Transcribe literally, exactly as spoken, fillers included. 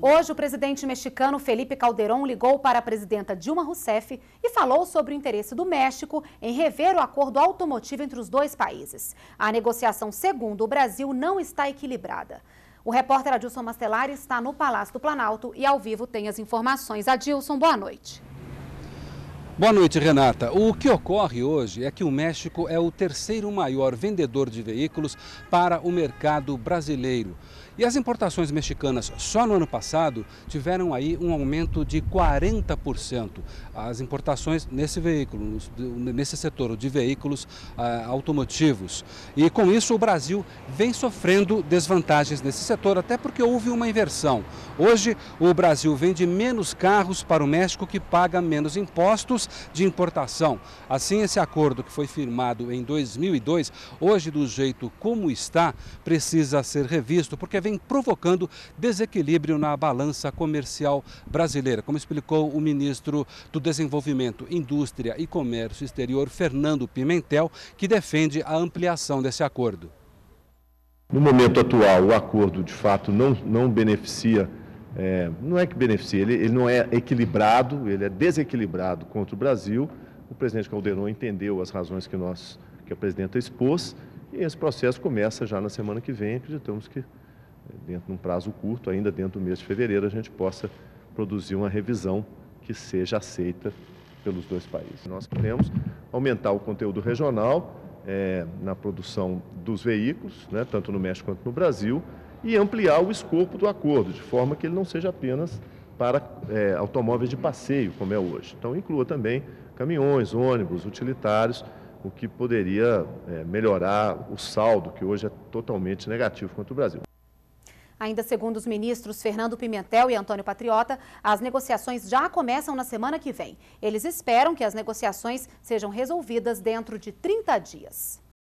Hoje, o presidente mexicano Felipe Calderón ligou para a presidenta Dilma Rousseff e falou sobre o interesse do México em rever o acordo automotivo entre os dois países. A negociação, segundo o Brasil, não está equilibrada. O repórter Adilson Mastelari está no Palácio do Planalto e ao vivo tem as informações. Adilson, boa noite. Boa noite, Renata. O que ocorre hoje é que o México é o terceiro maior vendedor de veículos para o mercado brasileiro. E as importações mexicanas só no ano passado tiveram aí um aumento de quarenta por cento. As importações nesse veículo, nesse setor de veículos ah, automotivos. E com isso o Brasil vem sofrendo desvantagens nesse setor, até porque houve uma inversão. Hoje o Brasil vende menos carros para o México, que paga menos impostos de importação. Assim, esse acordo que foi firmado em dois mil e dois, hoje do jeito como está, precisa ser revisto, porque vem provocando desequilíbrio na balança comercial brasileira, como explicou o ministro do Desenvolvimento, Indústria e Comércio Exterior, Fernando Pimentel, que defende a ampliação desse acordo. No momento atual, o acordo de fato não, não beneficia, é, não é que beneficia, ele, ele não é equilibrado, ele é desequilibrado contra o Brasil. O presidente Calderón entendeu as razões que, nós, que a presidenta expôs e esse processo começa já na semana que vem. Acreditamos que dentro de um prazo curto, ainda dentro do mês de fevereiro, a gente possa produzir uma revisão que seja aceita pelos dois países. Nós queremos aumentar o conteúdo regional é, na produção dos veículos, né, tanto no México quanto no Brasil, e ampliar o escopo do acordo, de forma que ele não seja apenas para é, automóveis de passeio, como é hoje. Então, inclua também caminhões, ônibus, utilitários, o que poderia é, melhorar o saldo, que hoje é totalmente negativo contra o Brasil. Ainda segundo os ministros Fernando Pimentel e Antônio Patriota, as negociações já começam na semana que vem. Eles esperam que as negociações sejam resolvidas dentro de trinta dias.